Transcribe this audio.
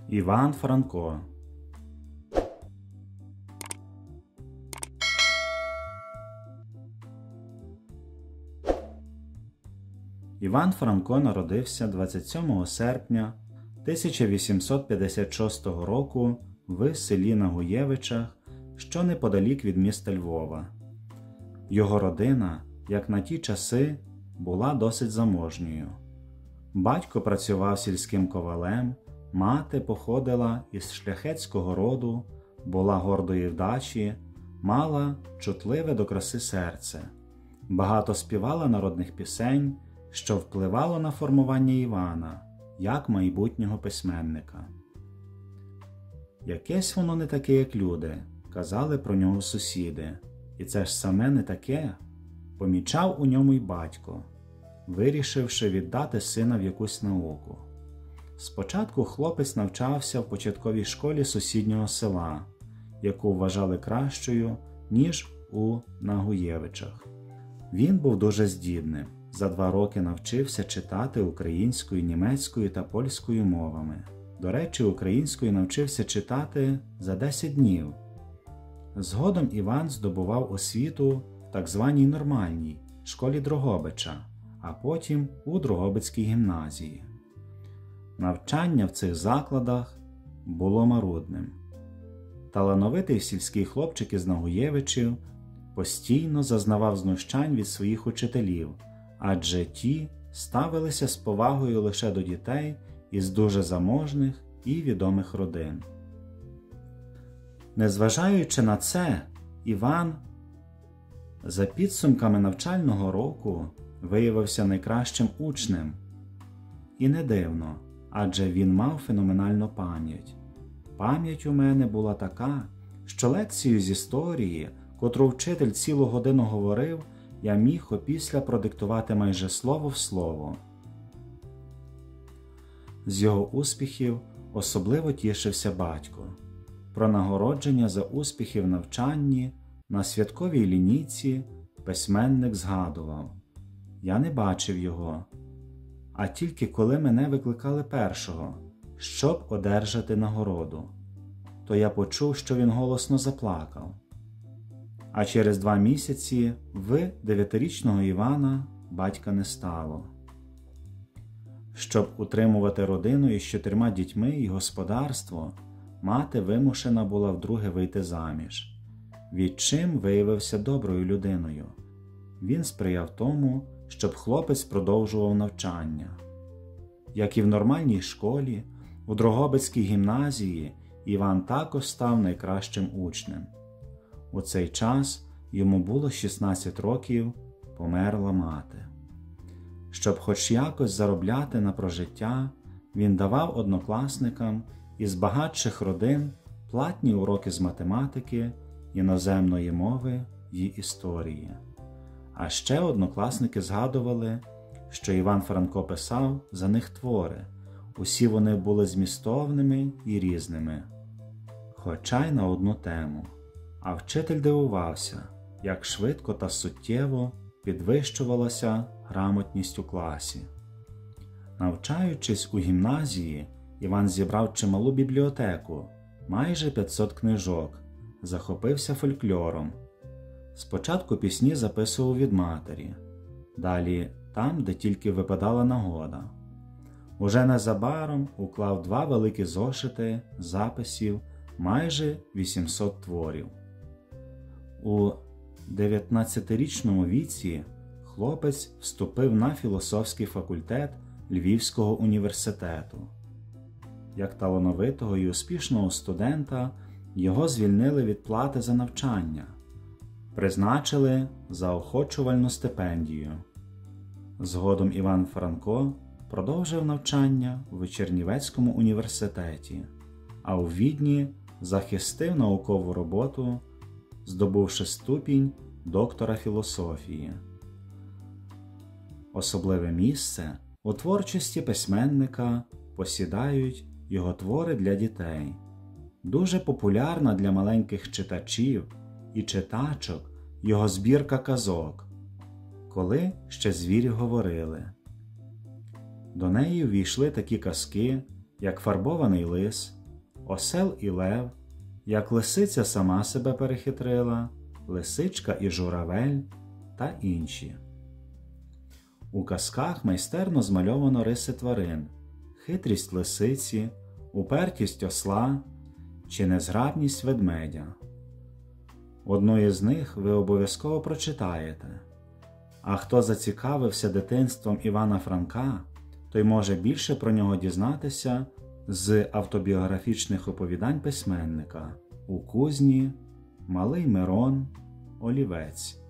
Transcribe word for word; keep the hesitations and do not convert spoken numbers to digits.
Іван Франко. Іван Франко народився двадцять сьомого серпня тисяча вісімсот п'ятдесят шостого року в селі Нагуєвичах, що неподалік від міста Львова. Його родина, як на ті часи, була досить заможньою. Батько працював сільським ковалем, мати походила із шляхетського роду, була гордої вдачі, мала чутливе до краси серце, багато співала народних пісень, що впливало на формування Івана, як майбутнього письменника. «Якесь воно не таке, як люди», – казали про нього сусіди. І це ж саме не таке помічав у ньому й батько, вирішивши віддати сина в якусь науку. Спочатку хлопець навчався в початковій школі сусіднього села, яку вважали кращою, ніж у Нагуєвичах. Він був дуже здібним. За два роки навчився читати українською, німецькою та польською мовами. До речі, українською навчився читати за десять днів. Згодом Іван здобував освіту в так званій нормальній школі Дрогобича, а потім у Дрогобицькій гімназії. Навчання в цих закладах було марудним. Талановитий сільський хлопчик із Нагуєвичів постійно зазнавав знущань від своїх учителів, адже ті ставилися з повагою лише до дітей із дуже заможних і відомих родин. Незважаючи на це, Іван за підсумками навчального року виявився найкращим учнем. І не дивно, адже він мав феноменальну пам'ять. Пам'ять у мене була така, що лекцію з історії, котру вчитель цілу годину говорив, я міг опісля продиктувати майже слово в слово. З його успіхів особливо тішився батько. Про нагородження за успіхи в навчанні на святковій лінійці письменник згадував: «Я не бачив його, а тільки коли мене викликали першого, щоб одержати нагороду, то я почув, що він голосно заплакав. А через два місяці в дев'ятирічного Івана батька не стало. Щоб утримувати родину із чотирма дітьми і господарство, мати вимушена була вдруге вийти заміж. Відчим виявився доброю людиною. Він сприяв тому, щоб хлопець продовжував навчання. Як і в нормальній школі, у Дрогобицькій гімназії Іван також став найкращим учнем. У цей час йому було шістнадцять років, померла мати. Щоб хоч якось заробляти на прожиття, він давав однокласникам із багатших родин платні уроки з математики, іноземної мови й історії. А ще однокласники згадували, що Іван Франко писав за них твори. Усі вони були змістовними і різними, хоча й на одну тему. А вчитель дивувався, як швидко та суттєво підвищувалася грамотність у класі. Навчаючись у гімназії, Іван зібрав чималу бібліотеку, майже п'ятсот книжок, захопився фольклором. Спочатку пісні записував від матері, далі там, де тільки випадала нагода. Уже незабаром уклав два великі зошити записів, майже вісімсот творів. У дев'ятнадцятирічному віці хлопець вступив на філософський факультет Львівського університету. Як талановитого і успішного студента його звільнили від плати за навчання, призначили заохочувальну стипендію. Згодом Іван Франко продовжив навчання в Чернівецькому університеті, а у Відні захистив наукову роботу, здобувши ступінь доктора філософії. Особливе місце у творчості письменника посідають його твори для дітей. Дуже популярна для маленьких читачів і читачок його збірка казок «Коли ще звірі говорили». До неї ввійшли такі казки, як «Фарбований лис», Осел і лев, як лисиця сама себе перехитрила, Лисичка і журавель та інші. У казках майстерно змальовано риси тварин, хитрість лисиці, упертість осла чи незграбність ведмедя. Одну із них ви обов'язково прочитаєте. А хто зацікавився дитинством Івана Франка, той може більше про нього дізнатися з автобіографічних оповідань письменника «У кузні», «Малий Мирон», «Олівець».